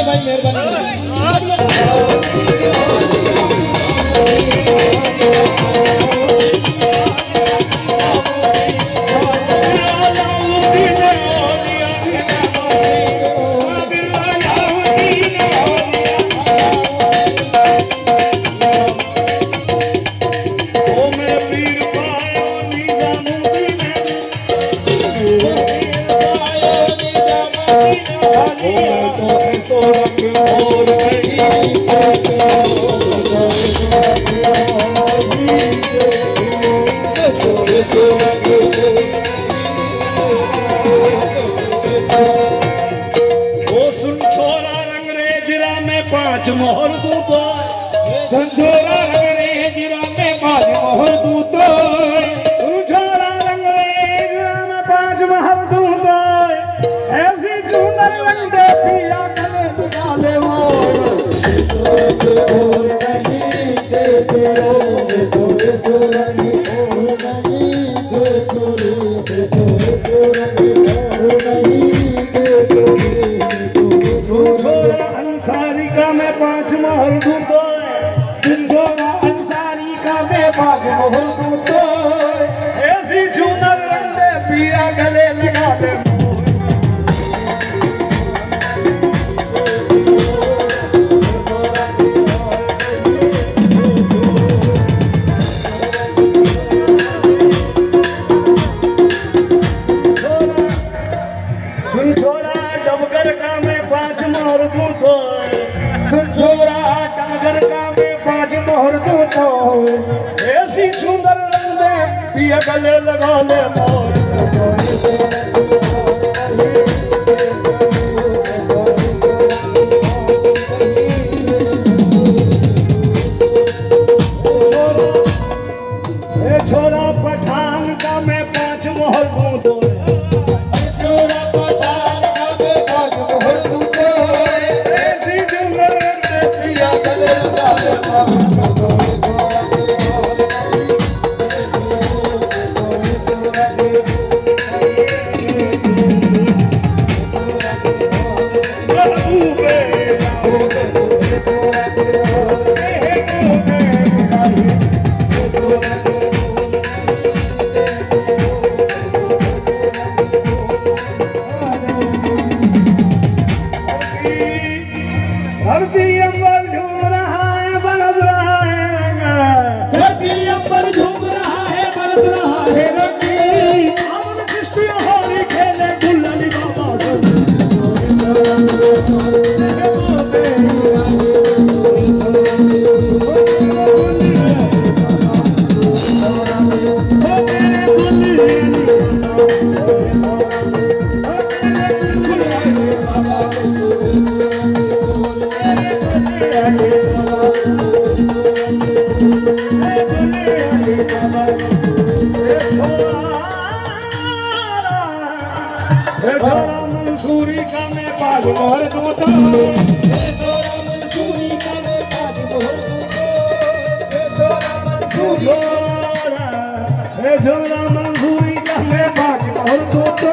भाई मेहरबानी। पांच मोहर दूतो संजोरा अंग्रेजरा में पांच मोहर दूतो संजोरा अंग्रेजरा में पांच मोहर दूतो ऐसी सुंदर लंडे पिया गले निकाले मोर नहीं देते तो सुरंगी नहीं देते अंसारी का मैं पांच मोहर दूतो संजोरा अंसारी का मैं पांच मोहर दूतो ऐसी सुंदर लंडे पिया गले लगा दे ऐसी सुंदर लंदे पिया गले लगा ले मोर छोरा पठान का मैं पांच मोहर दूं छोरा पठान का मैं पांच मोहर दूं ऐसी सुंदर लंदे पिया गले लगा ले मोर धरती अंबर झूम रहा है बरस रहा है धरती अंबर झूम रहा है बरस रहा है रंगी अमन कृष्ण होली खेले दुल्हन बाबा मंसूरी का मैं पाँच मोहर दूतो मंसूरी का मैं पाँच मोहर दूतो मंसूरी का मैं पाँच मोहर दूतो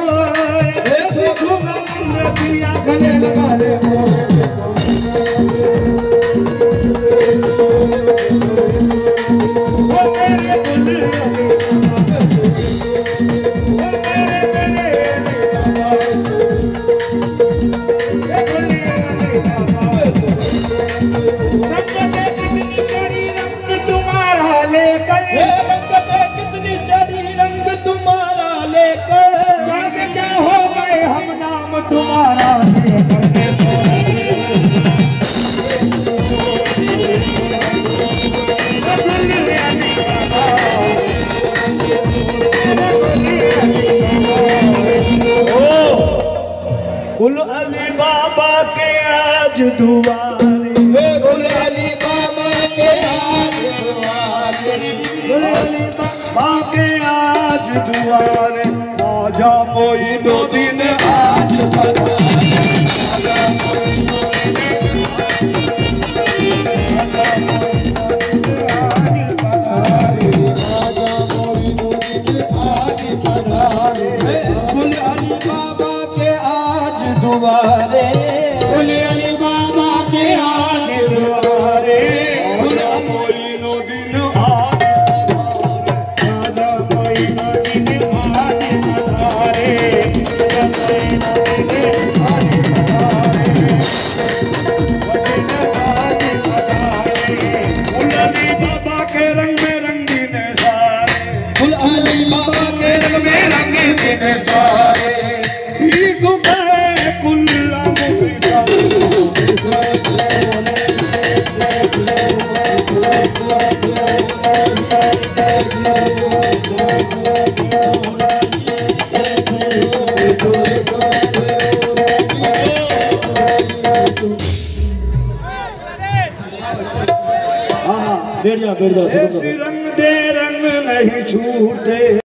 पिया गले लगा ले कितनी चढ़ी रंग तुम्हारा लेकर क्या हो गए हम नाम तुम्हारा गुल अली बाबा के आज दुआरे गुल अली बाबा के आज दुआरे गुल अली बाबा के आज दुआरे आजा कोई दो दिन आज पधारे आजा कोई दो दिन आज पधारे गुल अली बाबा के आज दुआरे गुल अली बाबा बैठ जा रंग दे रंग नहीं छूटे।